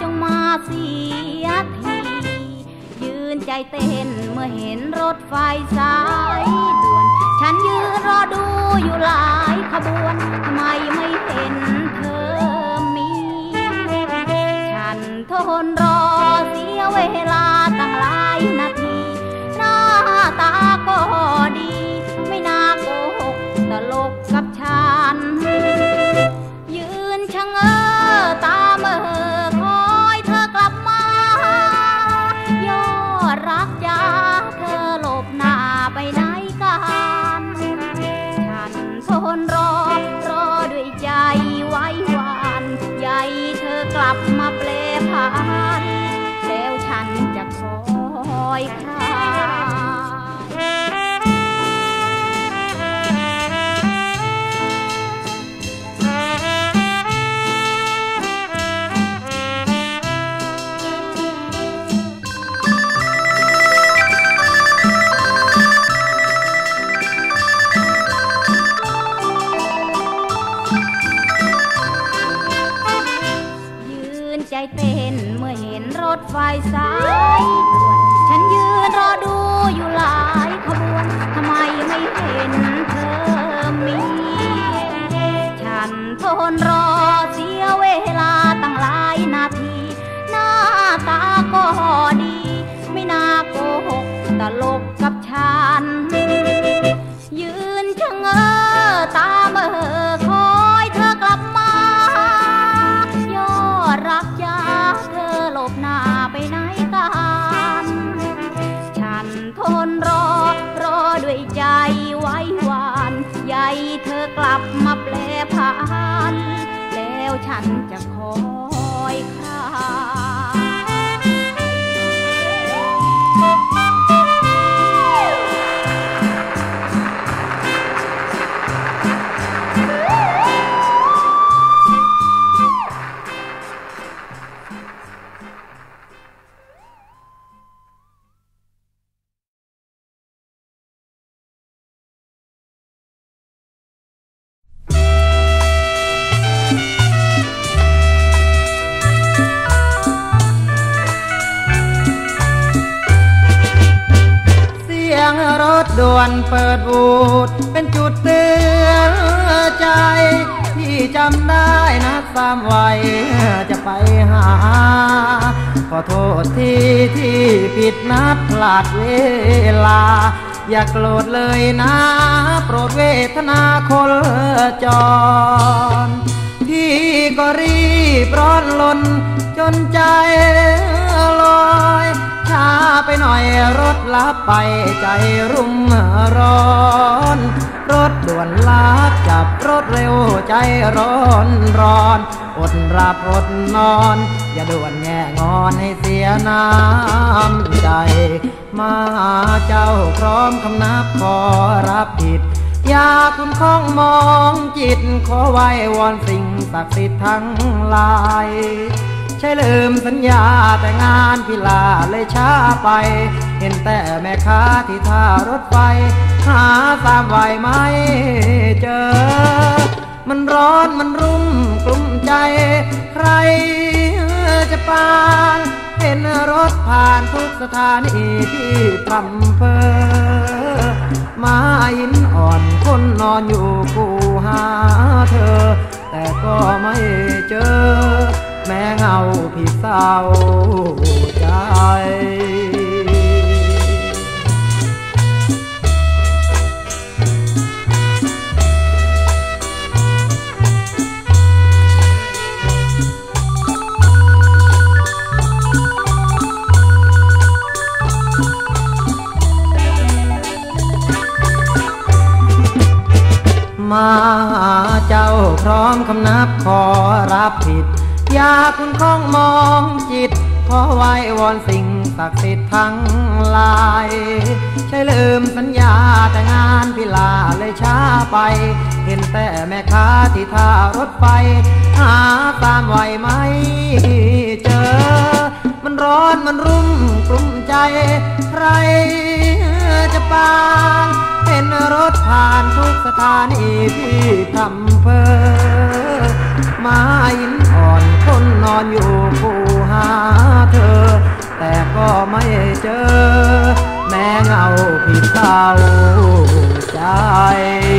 จงมาเสียทียืนใจเต้นเมื่อเห็นรถไฟสายด่วนฉันยืนรอดูอยู่หลายขบวนทำไมไม่เห็นเธอมีฉันทนรอเสียเวลาตั้งหลายนาทีหน้าตาก็ดีไม่น่าโกหกตลกกับฉันยืนชะเง้อตาเมื่อคอยเธอกลับมายอดรักจ้าเธอหลบหน้าไปไหนกันฉันทนรอด้วยใจไว้วานใยเธอกลับมาแปรผันแล้วฉันจะคอยใครใจเต้นเมื่อเห็นรถไฟสายด่วนฉันยืนรอดูอยู่หลายขบวนทำไมไม่เห็นเธอมีฉันทนรอเสียเวลาตั้งหลายนาทีหน้าตาก็ดีไม่น่าโกหกตลกกับฉันยืนชะเง้อตาเมื่อคอยเธอกลับมายอดรักจ้าเธอหลบหน้าไปไหนกันฉันทนรอด้วยใจไว้วานใยเธอกลับมาแปรผันแล้วฉันจะคอยใครรถด่วนเปิดบูดเป็นจุดเตือนใจที่จำได้นัดซ้ำไว้จะไปหาขอโทษที่ผิดนัดพลาดเวลาอย่าโกรธเลยนะโปรดเวทนาคนจรพี่ก็รีบร้อนลนจนใจลอยช้าไปหน่อยรถลับไปใจรุ่มร้อนรถด่วนลับจับรถเร็วใจร้อนอดหลับอดนอนอย่าด่วนแง่งอนให้เสียน้ำใจมาเจ้าพร้อมคำนับขอรับผิดอย่าคุณคล้องมองจิตขอไว้วอนสิ่งศักดิ์สิทธิ์ทั้งหลายใช่ลืมสัญญาแต่งานพิลาเลยช้าไปเห็นแต่แม่ค้าที่ท่ารถไฟหาตามไหวไหมเจอมันร้อนมันรุ่มกลุ่มใจใครจะปานเห็นรถผ่านทุกสถานีที่พร่ำเพ้อมาหินอ่อนคนนอนอยู่กูหาเธอแต่ก็ไม่เจอแม้เงาพี่เศร้าใจมาเจ้าพร้อมคำนับขอรับผิดอย่าคุณคล้องมองจิตขอไว้วอนสิ่งศักดิ์สิทธิ์ทั้งหลายใช่ลืมสัญญาแต่งานพิลาเลยช้าไปเห็นแต่แม่ค้าที่ท่ารถไฟหาตามไหวไหมเจอมันร้อนมันรุ่มกลุ่มใจใครจะปานเป็นรถผ่านทุกสถานีที่พร่ำเพ้อมาหินอ่อนคนนอนอยู่กูหาใจ